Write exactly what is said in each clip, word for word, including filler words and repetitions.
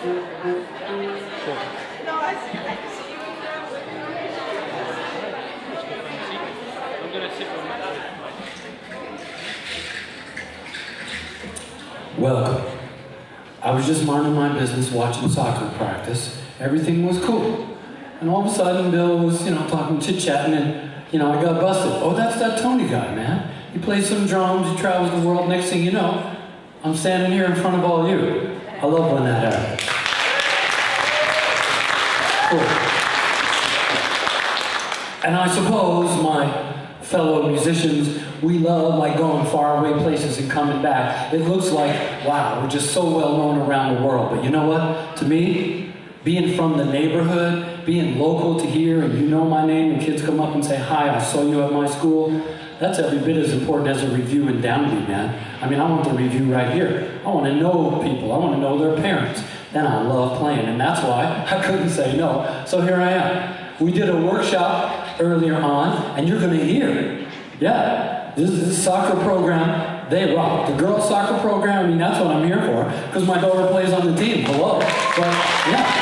Welcome. I was just minding my business watching soccer practice. Everything was cool. And all of a sudden, Bill was, you know, talking, chit-chatting, and, you know, I got busted. Oh, that's that Tony guy, man. He plays some drums, he travels the world. Next thing you know, I'm standing here in front of all you. I love when that happens. Cool. And I suppose my fellow musicians, we love like going far away places and coming back. It looks like, wow, we're just so well known around the world. But you know what? To me, being from the neighborhood, being local to here, and you know my name, and kids come up and say, hi, I saw you at my school, that's every bit as important as a review in Downbeat, man. I mean, I want the review right here. I want to know people. I want to know their parents. And I love playing, and that's why I couldn't say no. So here I am. We did a workshop earlier on, and you're going to hear, yeah, this is this soccer program, they rock. The girls' soccer program, I mean, that's what I'm here for, because my daughter plays on the team. Hello. But, yeah.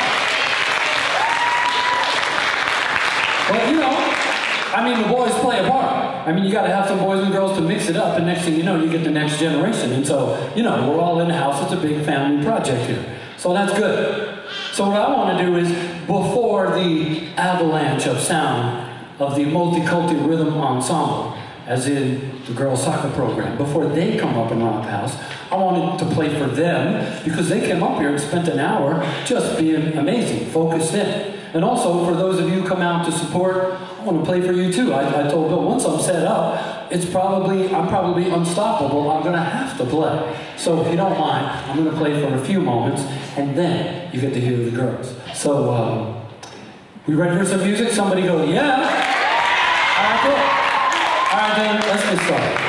But, you know, I mean, the boys play a part. I mean, you got to have some boys and girls to mix it up, and next thing you know, you get the next generation. And so, you know, we're all in the house. It's a big family project here. So that's good. So what I want to do is, before the avalanche of sound of the Multiculti Rhythm Ensemble, as in the girls' soccer program, before they come up and rock the house, I wanted to play for them, because they came up here and spent an hour just being amazing, focused in. And also, for those of you who come out to support, I want to play for you too. I, I told Bill, once I'm set up, it's probably, I'm probably unstoppable. I'm going to have to play. So if you don't mind, I'm going to play for a few moments, and then you get to hear the girls. So, um, we ready for some music? Somebody go, yeah. All right, cool. All right, then, let's get started.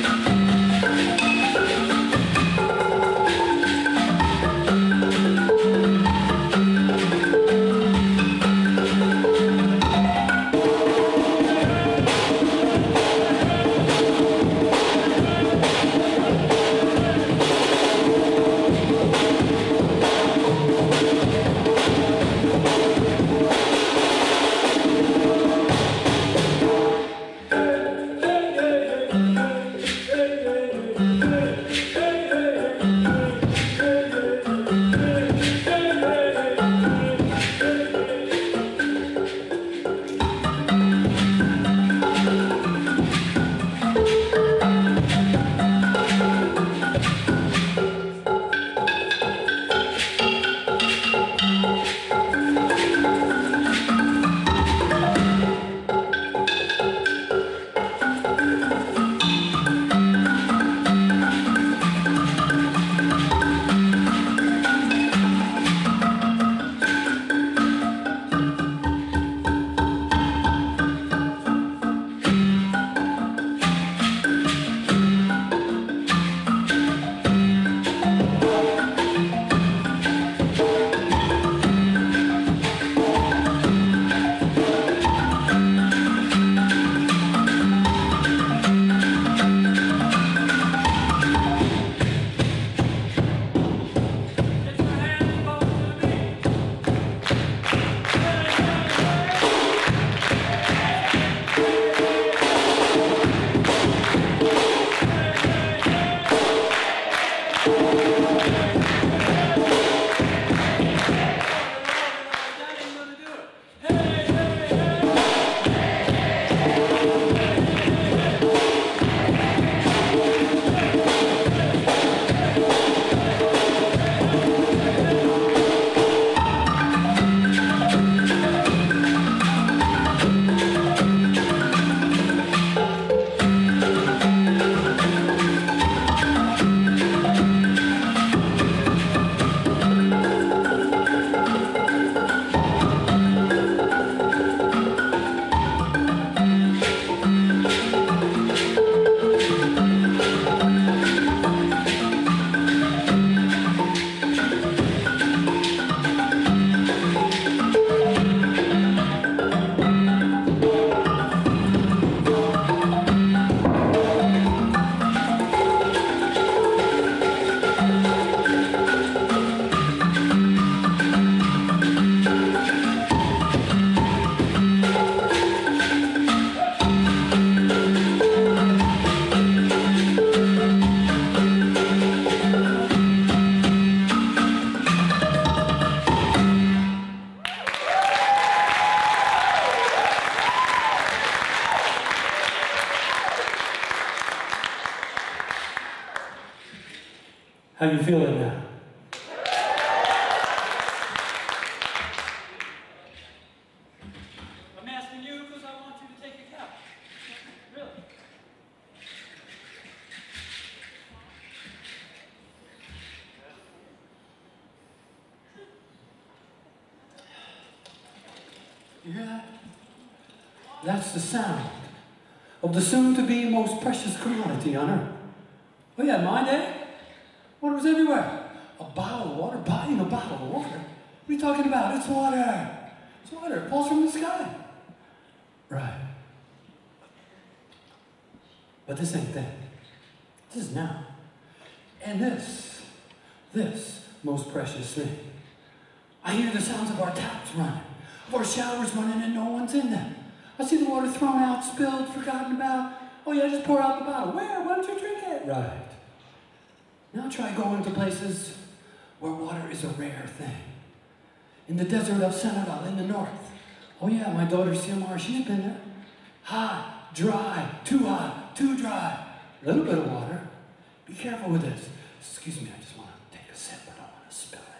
How you feeling now? I'm asking you because I want you to take a couch. Really? You hear that? That's the sound of the soon-to-be most precious commodity on earth. Oh yeah, my day? Water was everywhere. A bottle of water, buying a bottle of water? What are you talking about? It's water. It's water. It falls from the sky. Right. But this ain't then. This is now. And this, this most precious thing. I hear the sounds of our taps running, of our showers running, and no one's in them. I see the water thrown out, spilled, forgotten about. Oh yeah, just pour out the bottle. Where? Why don't you drink it? Right. Now try going to places where water is a rare thing. In the desert of Senegal, in the north. Oh yeah, my daughter Silmar, she's been there. Hot, dry, too hot, too dry. A little bit of water. Be careful with this. Excuse me, I just want to take a sip, but I don't want to spill it.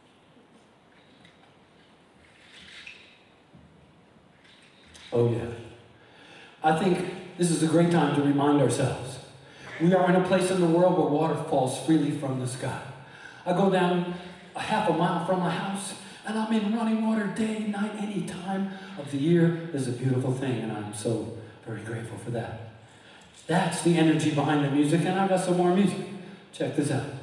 Oh yeah. I think this is a great time to remind ourselves. We are in a place in the world where water falls freely from the sky. I go down a half a mile from my house, and I'm in running water day, night, any time of the year. This is a beautiful thing, and I'm so very grateful for that. That's the energy behind the music, and I've got some more music. Check this out.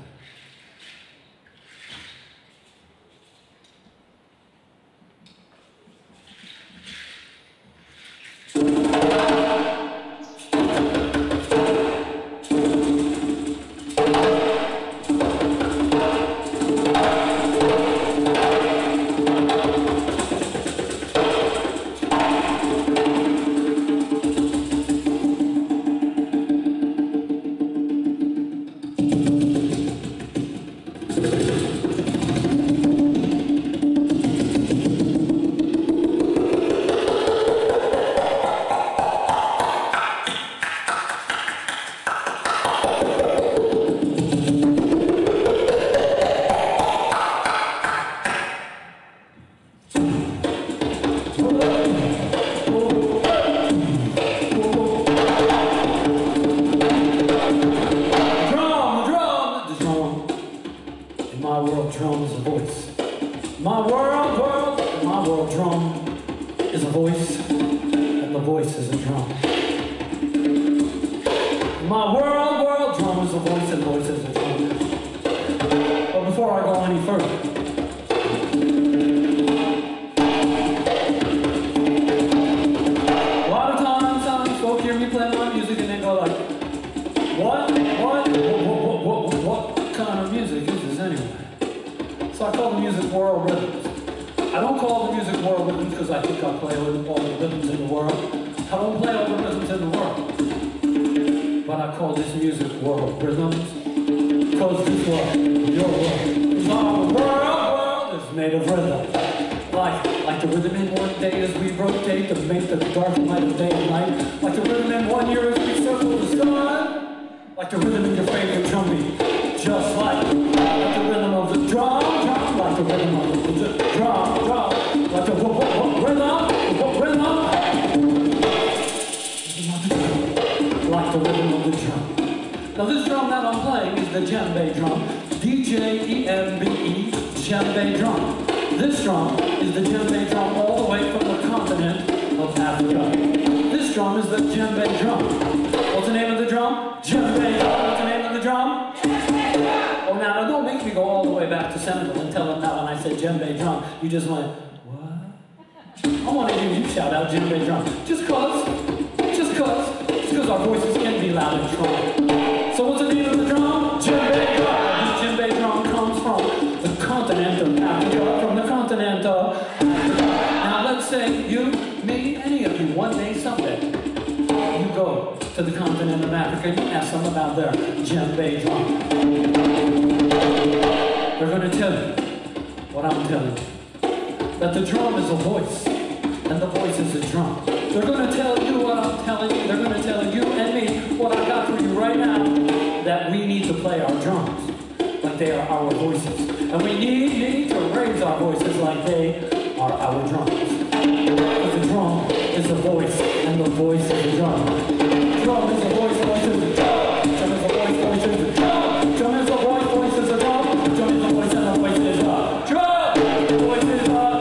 You just went, what? I want to hear you shout out djembe drum. Just cause, just cause, just cause our voices can be loud and strong. So what's the name of the drum? Djembe drum. This djembe drum comes from the continent of Africa, from the continent of Africa. Now let's say you, me, any of you, one day, someday, you go to the continent of Africa, you ask them about their djembe drum. They're going to tell you what I'm telling you. That the drum is a voice, and the voice is a drum. They're going to tell you what I'm telling you. They're going to tell you and me what I got for you right now, that we need to play our drums like they are our voices. And we need, need to raise our voices like they are our drums. Because the drum is a voice, and the voice is a drum. Drum is a voice, voice is a drum. Drum is a voice, voice is a drum. Drum is a voice, voice is a drum. Drum is a voice, and a voice is a drum. Voice is a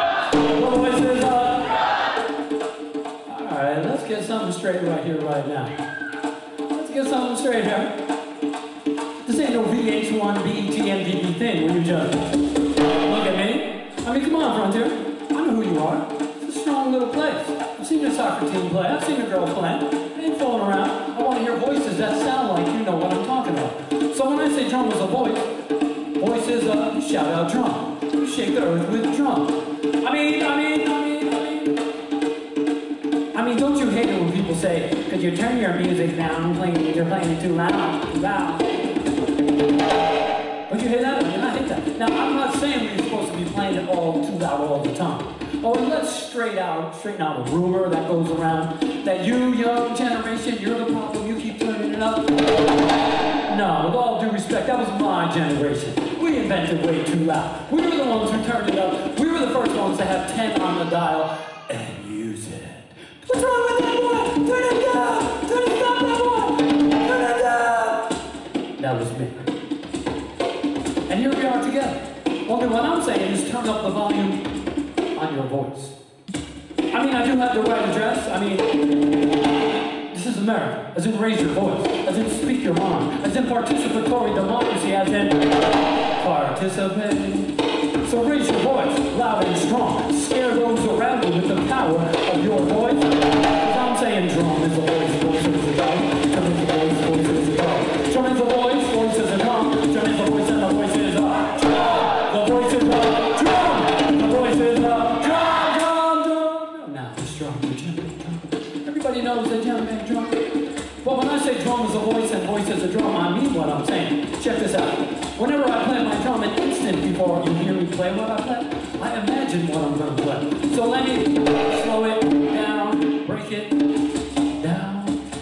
Get something straight right here, right now. Let's get something straight here. This ain't no V H one, B E T, M V P thing where you just look at me. I mean, come on, Frontier. I know who you are. It's a strong little place. I've seen your soccer team play. I've seen your girl play. They ain't fooling around. I want to hear voices that sound like you know what I'm talking about. So when I say drum is a voice, voice is a shout-out drum. You shake the earth with drum. I mean, I mean, I mean, I mean, don't you hate it when people say, could you turn your music down, playing, you're playing it too loud, too loud. Don't you hate that? I mean, I hate that. Now, I'm not saying we're supposed to be playing it all too loud all the time. Oh, let's straight out, straighten out a rumor that goes around that you, young generation, you're the problem, you keep turning it up. No, with all due respect, that was my generation. We invented way too loud. We were the ones who turned it up. We were the first ones to have ten on the dial and use it. What's wrong with that one? Turn it down! Turn it down, that one! Turn it down! That was me. And here we are together. Only what I'm saying is turn up the volume on your voice. I mean, I do have the right address. I mean, this is is America, as in raise your voice, as in speak your mind, as in participatory democracy, as in participate. So raise your voice, loud and strong. Scare those around you with the power of your voice. Because I'm saying drum is a voice, voice is a drum. Drum is a voice, voice is a drum. Drum is a voice, voice is a drum. Drum is a voice, and the voice is a drum. The voice is a drum. The voice is a drum, drum, drum. Now, this drum, the djembe drum. Everybody knows the djembe drum. But when I say drum is a voice and voice is a drum, I mean what I'm saying. Check this out. Whenever I play my drum, an instant before you hear me play what I play, I imagine what I'm going to play. So let me slow it down, break it down.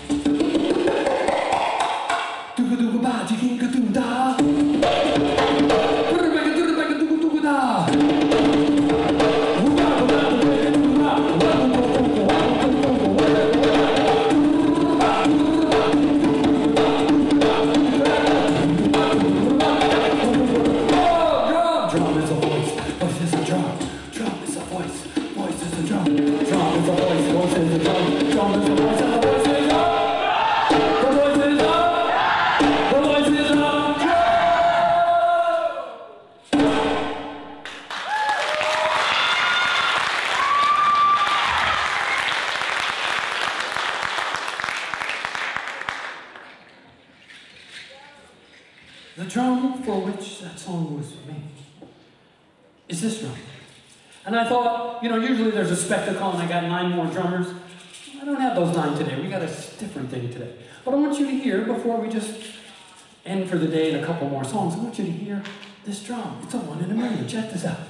The drum for which that song was made is this drum. And I thought, you know, usually there's a spectacle and I got nine more drummers. I don't have those nine today. We got a different thing today. But I want you to hear, before we just end for the day in a couple more songs, I want you to hear this drum. It's a one in a million. Check this out.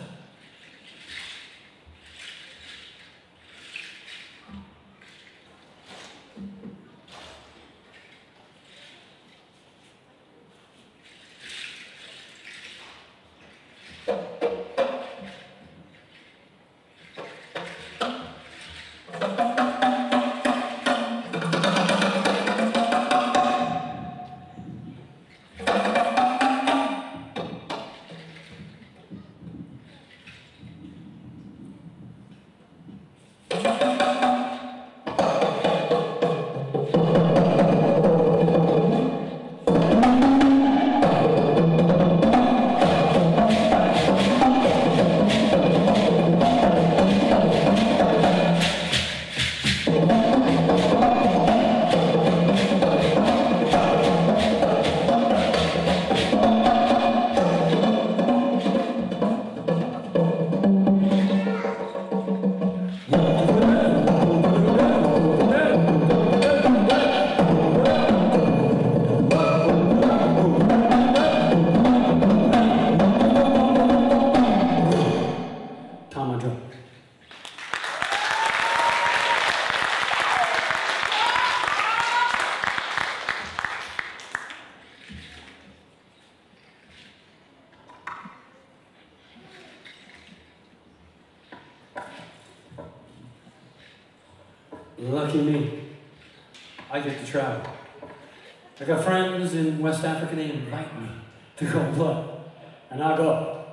Lucky me, I get to travel. I got friends in West Africa, they invite me to go play, and I go.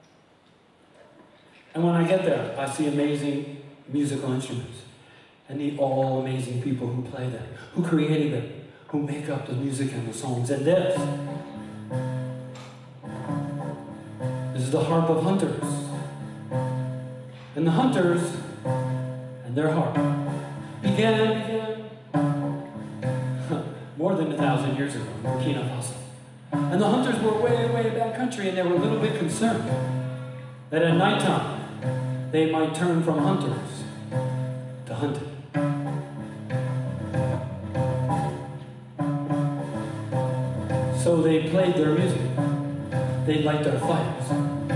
And when I get there, I see amazing musical instruments, and meet all amazing people who play them, who created them, who make up the music and the songs. And this, this is the harp of hunters. And the hunters and their harp began, began more than a thousand years ago in Burkina Faso. And the hunters were way, way back country, and they were a little bit concerned that at nighttime they might turn from hunters to hunted. So they played their music. They light their fires.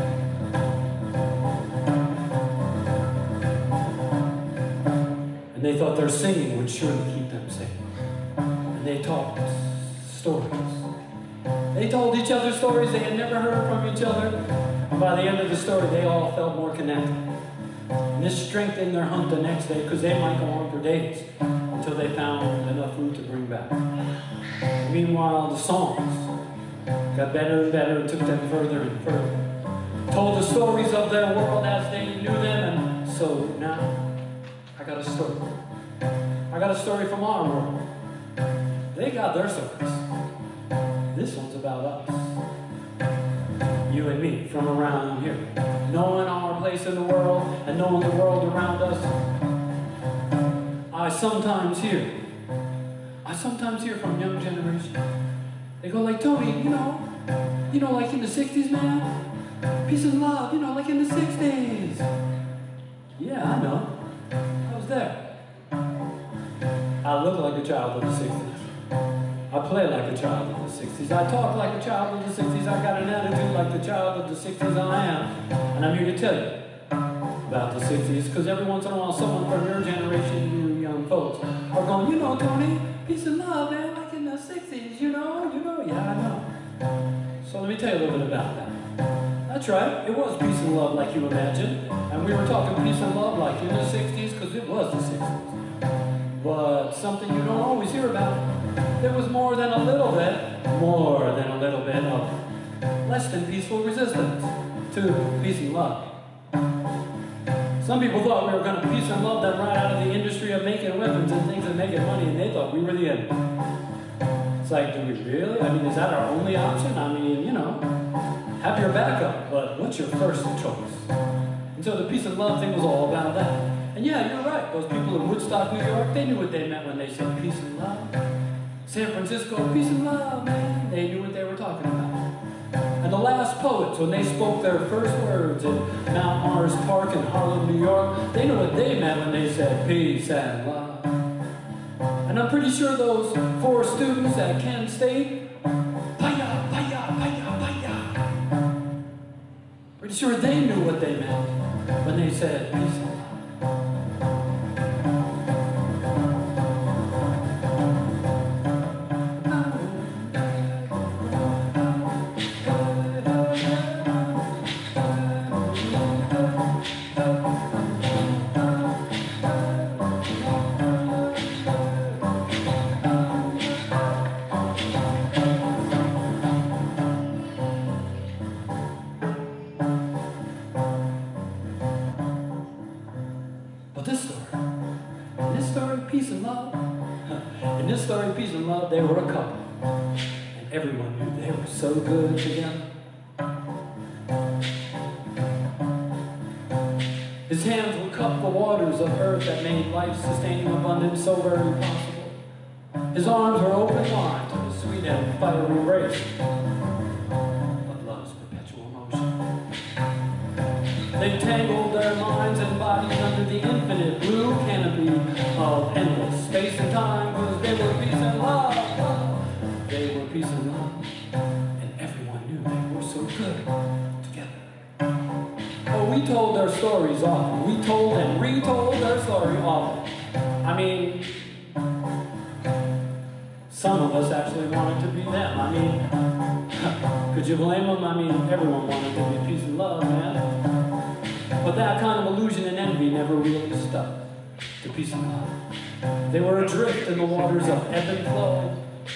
And they thought their singing would surely keep them safe. And they talked stories. They told each other stories they had never heard from each other. And by the end of the story, they all felt more connected. And this strengthened their hunt the next day, because they might go on for days until they found enough food to bring back. Meanwhile, the songs got better and better and took them further and further. Told the stories of their world as they knew them, and so now I got a story. I got a story from our world. They got their stories. This one's about us. You and me from around here. Knowing our place in the world and knowing the world around us. I sometimes hear, I sometimes hear from young generation. They go like, Tony, you know, you know, like in the sixties, man, peace and love, you know, like in the sixties. Yeah, I know. I was there. I look like a child of the sixties. I play like a child of the sixties. I talk like a child of the sixties. I got an attitude like the child of the sixties I am. And I'm here to tell you about the sixties, because every once in a while someone from your generation, you young folks, are going, you know, Tony, peace and love, man, like in the sixties, you know, you know, yeah, I know. So let me tell you a little bit about that. That's right, it was peace and love like you imagine. And we were talking peace and love like in the sixties, because it was the sixties. But something you don't always hear about, there was more than a little bit, more than a little bit of less than peaceful resistance to peace and love. Some people thought we were going to peace and love them right out of the industry of making weapons and things and making money, and they thought we were the enemy. It's like, do we really? I mean, is that our only option? I mean, you know, have your backup, but what's your first choice? And so the peace and love thing was all about that. And yeah, you're right. Those people in Woodstock, New York, they knew what they meant when they said peace and love. San Francisco, peace and love, man. They knew what they were talking about. And the last poets, when they spoke their first words in Mount Mars Park in Harlem, New York, they knew what they meant when they said peace and love. And I'm pretty sure those four students at Kent State, paya, paya, paya, paya. Pretty sure they knew what they meant when they said peace and love. They were a couple, and everyone knew they were so good together. His hands would cup the waters of earth that made life-sustaining abundance so very possible. His arms were open wide to the sweet and fiery embrace of love's perpetual motion. They tangled their minds and bodies under the infinite blue canopy of endless space and time, because they were peace and love. They were peace and love, and everyone knew they were so good together. Oh, we told their stories often. We told and retold their story often. I mean, some of us actually wanted to be them. I mean, could you blame them? I mean, everyone wanted to be peace and love, man. But that kind of illusion and envy never really stuck to peace and love. They were adrift in the waters of ebb and flow.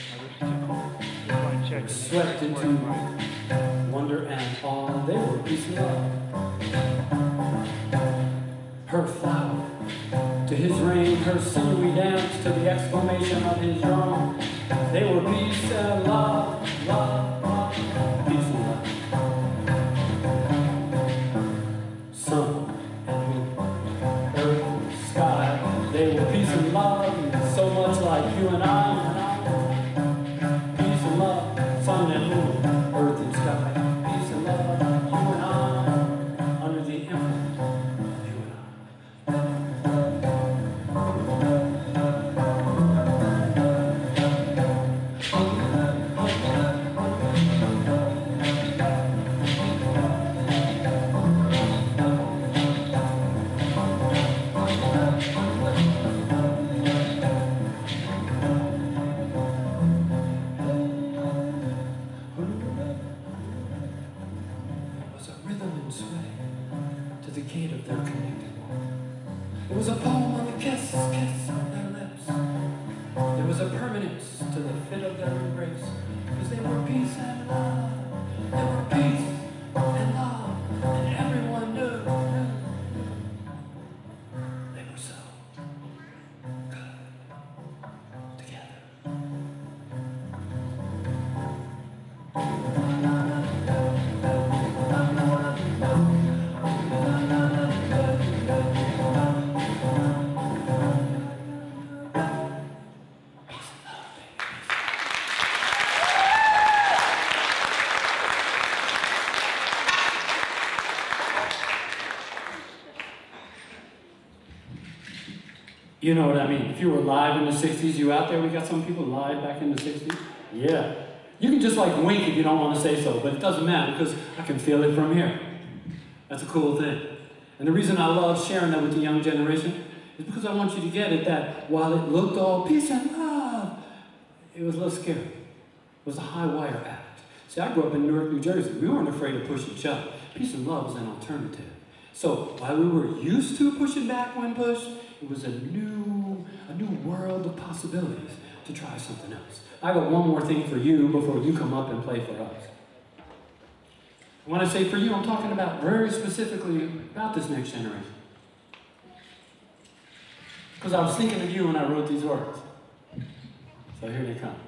They were swept into wonder and awe. They were peace and love. Her flower to his rain, her sinewy dance to the exclamation of his drum. They were peace and love, love, love, peace and love. Sun and moon, earth and sky, they were peace and love, so much like you and I. Peace and love, sun and moon, earth and sky, peace and love, you and I, under the influence of you and I. Together. You know what I mean? If you were live in the sixties, you out there? We got some people live back in the sixties? Yeah. You can just like wink if you don't want to say so, but it doesn't matter because I can feel it from here. That's a cool thing. And the reason I love sharing that with the young generation is because I want you to get it that while it looked all peace and love, it was a little scary. It was a high wire act. See, I grew up in Newark, New Jersey. We weren't afraid to push each other. Peace and love was an alternative. So while we were used to pushing back when pushed, it was a new, a new world of possibilities to try something else. I got one more thing for you before you come up and play for us. When I say for you, I'm talking about very specifically about this next generation. Because I was thinking of you when I wrote these words. So here they come.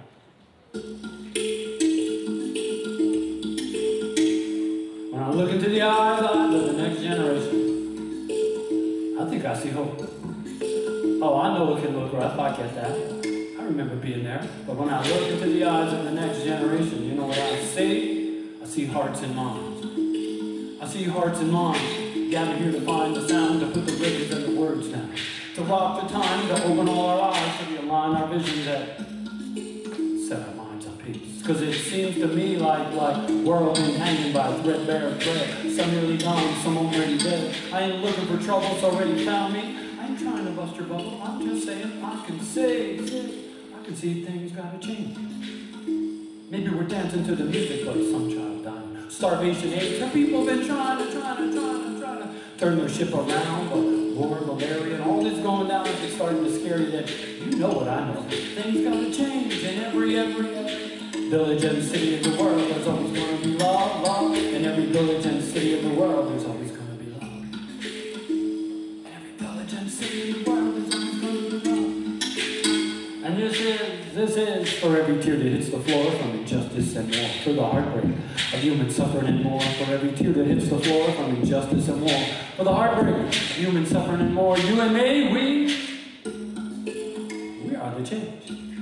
When I look into the eyes of the next generation, I think I see hope. Oh, I know it can look rough, I get that. I remember being there. But when I look into the eyes of the next generation, you know what I see? I see hearts and minds. I see hearts and minds gathered here to find the sound, to put the rhythms and the words down. To rock the time, to open all our eyes, to realign our vision, that set our minds on peace. Because it seems to me like, like we're all being hanging by a threadbare thread. Some nearly gone, some already dead. I ain't looking for trouble, it's already found me. I ain't trying to bust your bubble, I'm just saying I can say, I can see things gotta change. Maybe we're dancing to the music like some child dying. Starvation age, where people have been trying to, trying to, trying to, trying to turn their ship around, but war, malaria, and all this going down, it's starting to scare you that you know what I know. Things gotta change in every, every, every village and city of the world. There's always gonna be love, love. In every village and city of the world, there's always gonna be love. In every village and city of the world, there's always gonna be love. And this is, this is for every tear that hits the floor from injustice and war, for the heartbreak of human suffering and more, for every tear that hits the floor from injustice and war, for the heartbreak of human suffering and more. You and me, we, we are the change.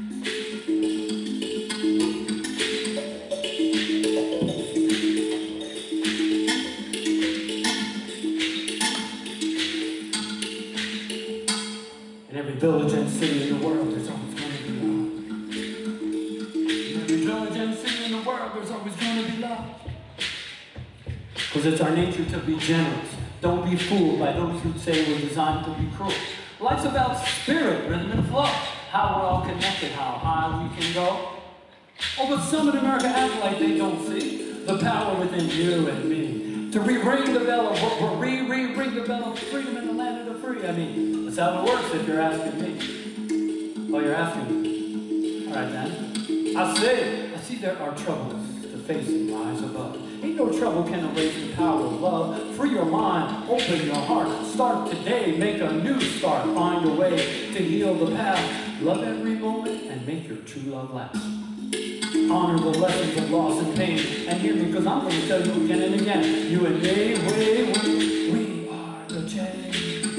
In every village and city in the world, there's always going to be love. In every village and city in the world, there's always going to be love. Because it's our nature to be generous. Don't be fooled by those who say we're designed to be cruel. Life's about spirit, rhythm, and flow. How we're all connected, how high we can go. Oh, but some in America act like they don't see the power within you and me. To re-ring the bell of re-re-ring the bell of freedom in the land of the free. I mean, that's how it works if you're asking me. Oh, you're asking me. All right, then. I say, I see there are troubles to face and rise above. Ain't no trouble can erase the power of love. Free your mind, open your heart. Start today, make a new start. Find a way to heal the past. Love every moment and make your true love last. Honor the lessons of loss and pain. And hear me, because I'm going to tell you again and again. You and me, we, we, we are the change.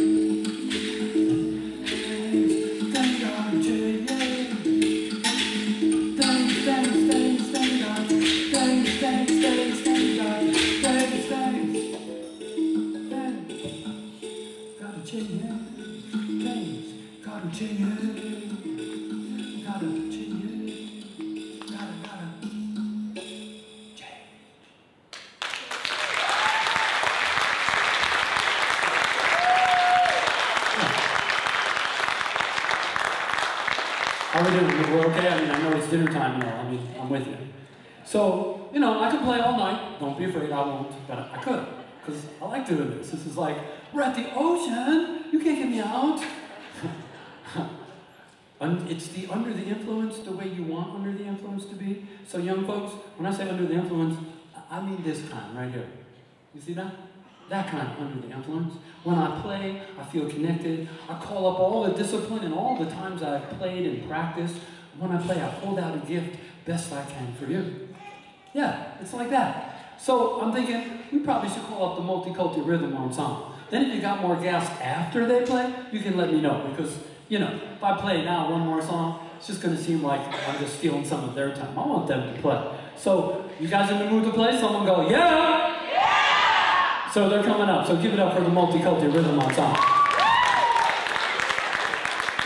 Thank God, change. Thanks, thanks, thanks, thank God. Thanks, thanks, thanks, thank God. Thanks, thanks. Thanks. Gotta change it. Thanks. Gotta change it. Gotta change it. How are we doing? We're okay? I mean, I know it's dinner time and all. I mean, I'm with you. So, you know, I could play all night. Don't be afraid, I won't. But I could, because I like doing this. This is like, we're at the ocean. You can't get me out. It's the under the influence, the way you want under the influence to be. So, young folks, when I say under the influence, I mean this kind right here. You see that? That kind of under the influence. When I play, I feel connected. I call up all the discipline and all the times I've played and practiced. When I play, I hold out a gift best I can for you. Yeah, it's like that. So I'm thinking, we probably should call up the Multicultural Rhythm Ensemble. Then if you got more gas after they play, you can let me know. Because, you know, if I play now one more song, it's just going to seem like I'm just stealing some of their time. I want them to play. So, you guys in the mood to play? Someone go, yeah! So they're coming up, so give it up for the Multicultural Rhythm Ensemble.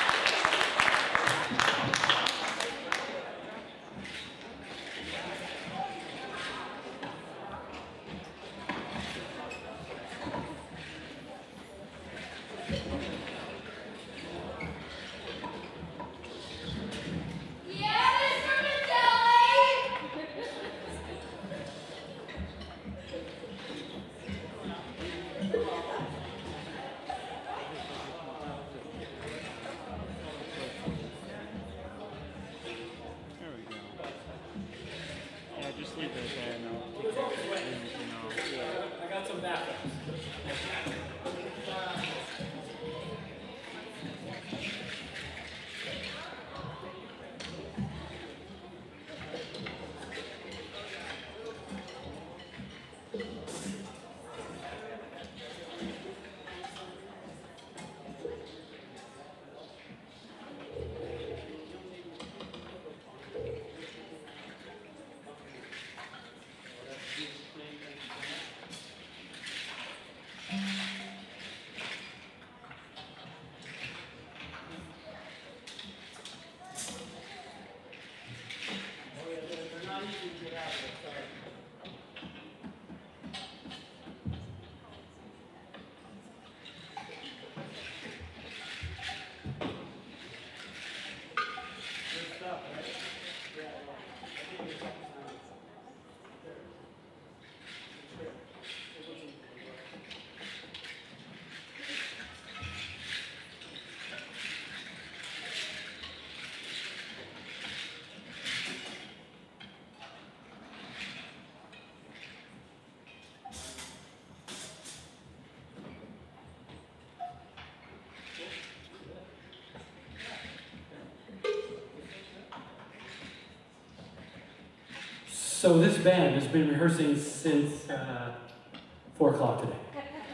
keep it there and I'll keep it, you know. I got some backups. So this band has been rehearsing since uh, four o'clock today.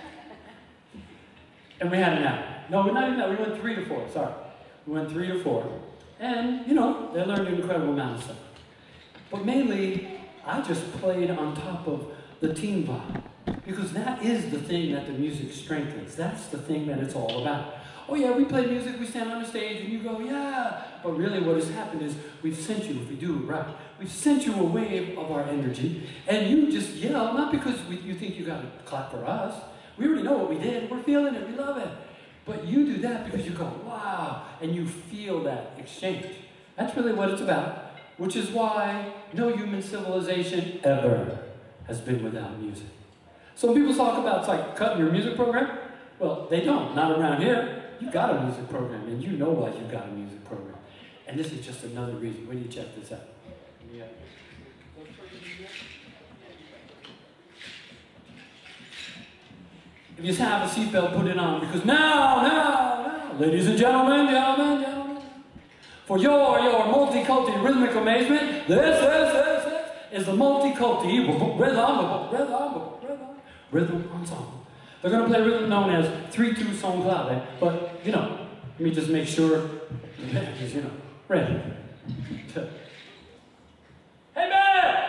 And we had an hour. No, not even that. We went three to four. Sorry. We went three to four. And, you know, they learned an incredible amount of stuff. But mainly, I just played on top of the team vibe. Because that is the thing that the music strengthens. That's the thing that it's all about. Oh yeah, we play music, we stand on the stage, and you go, yeah. But really what has happened is we've sent you, if we do it right, we've sent you a wave of our energy, and you just yell, not because we, you think you got to clap for us. We already know what we did. We're feeling it. We love it. But you do that because you go, wow, and you feel that exchange. That's really what it's about, which is why no human civilization ever has been without music. So when people talk about it's like cutting your music program, well, they don't. Not around here. You got a music program, and you know why you got a music program. And this is just another reason. Where do you check this out? Yeah. If you have a seatbelt, put it on, because now, now, now, ladies and gentlemen, gentlemen, gentlemen, for your, your multiculti rhythmic amazement, this, this, this, this is the multiculti rhythm, rhythm, rhythm, rhythm ensemble. They're going to play a rhythm known as three two son clave, but, you know, let me just make sure, because, you know, ready. Hey, man!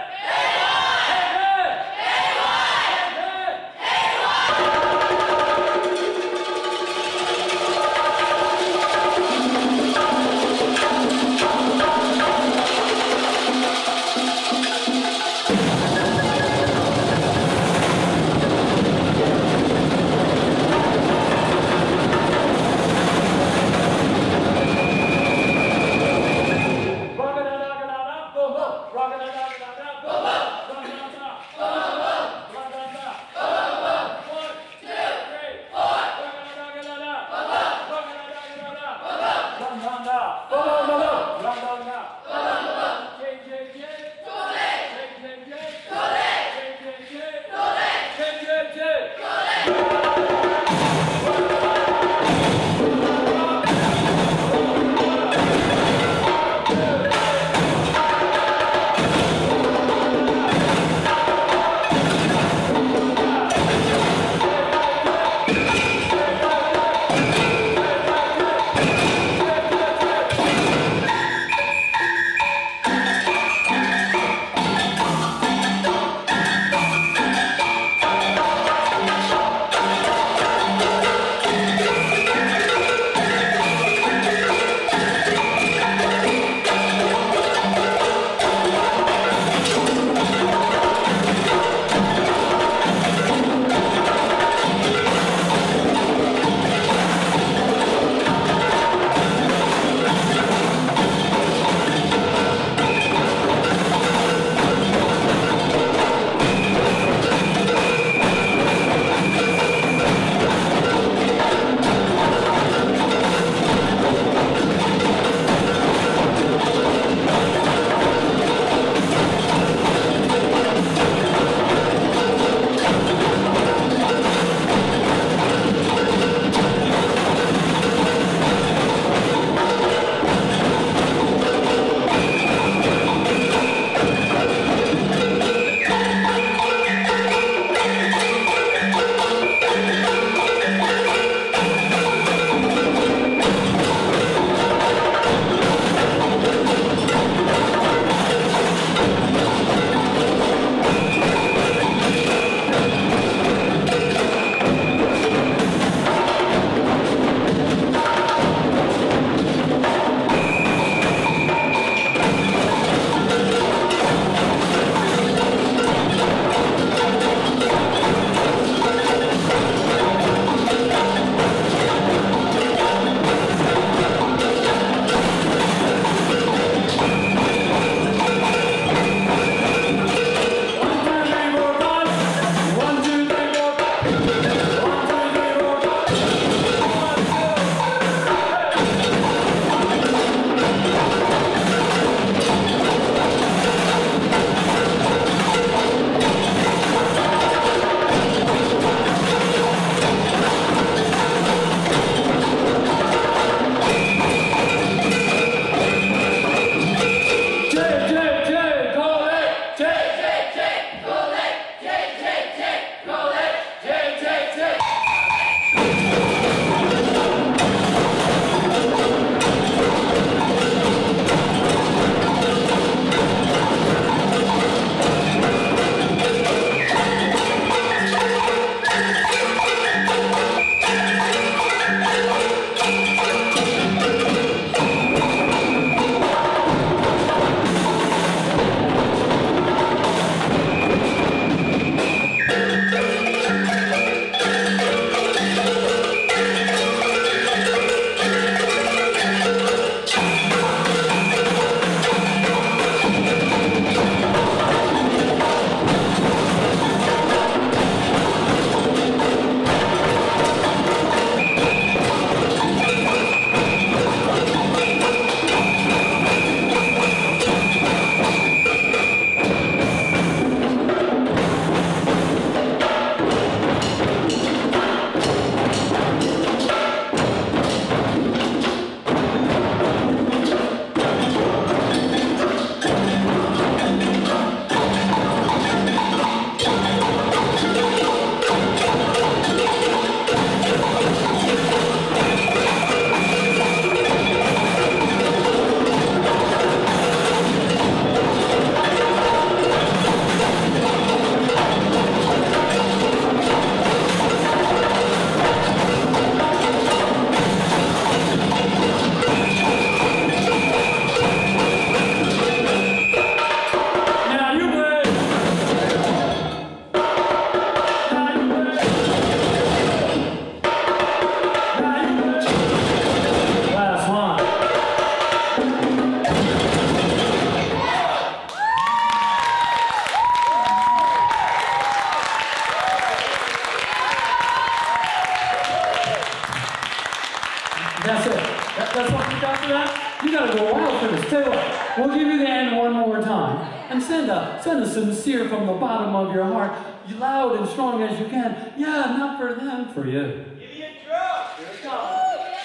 We'll give you the end one more time. And send a, send a sincere from the bottom of your heart, loud and strong as you can. Yeah, not for them, for you. Idiot drum! Here it comes.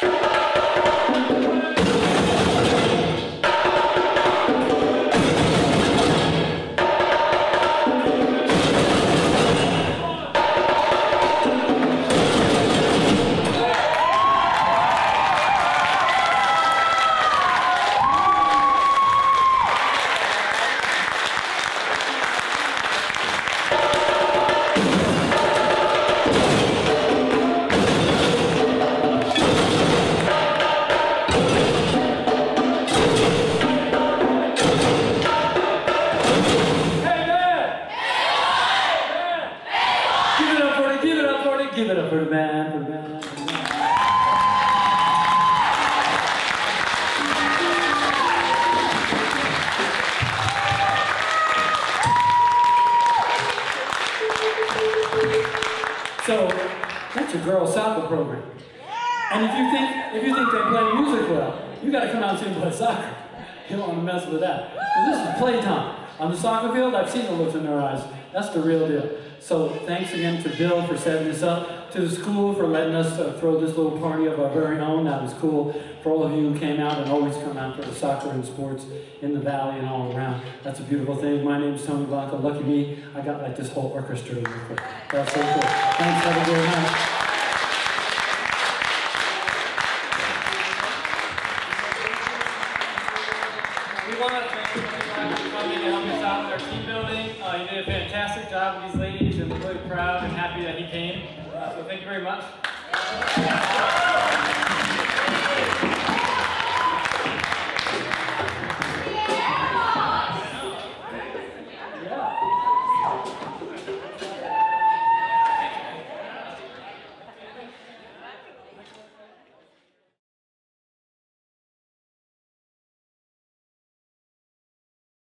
Give it up for the man, for the man, for the man. So, that's a girls' soccer program. And if you think if you think they play music well, you got to come out and see them play soccer. You don't want to mess with that. So this is playtime. On the soccer field, I've seen the looks in their eyes. That's the real deal. So thanks again to Bill for setting this up, to the school for letting us uh, throw this little party of our very own. That was cool. For all of you who came out and always come out for the soccer and sports in the valley and all around. That's a beautiful thing. My name's Tony Vacca. Lucky me, I got like this whole orchestra real quick. That's so cool. Thanks, have a good night. We want to thank everyone for coming to help us out with our team building. Uh, you did a fantastic job with these ladies, and we're really proud and happy that he came. Uh, so thank you very much.